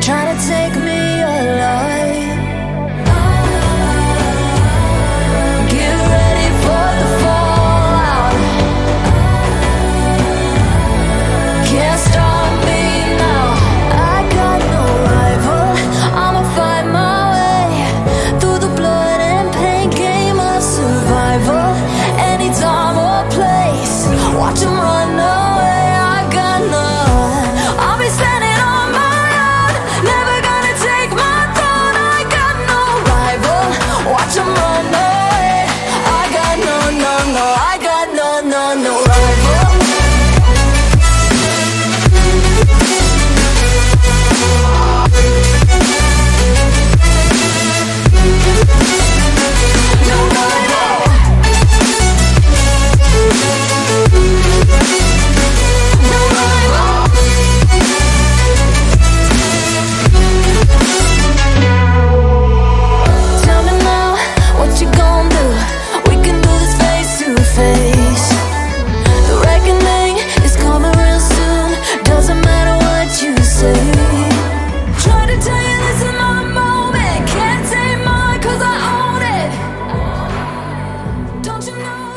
trying to take me alive. Get ready for the fallout. Can't stop me now. I got no rival. I'ma find my way through the blood and pain, game of survival. Any time or place, watch them run away. I got none. I'll be standing on my own, never gonna take my throne. I got no rival, watch them run away. I got no, no, no, I got no, no, no rival. No rival. No rival. Tell me now, what you gon' do? We can do this face to face. The reckoning is coming real soon. Doesn't matter what you say. Try to tell you this is my moment. Can't take mine 'cause I own it. Don't you know?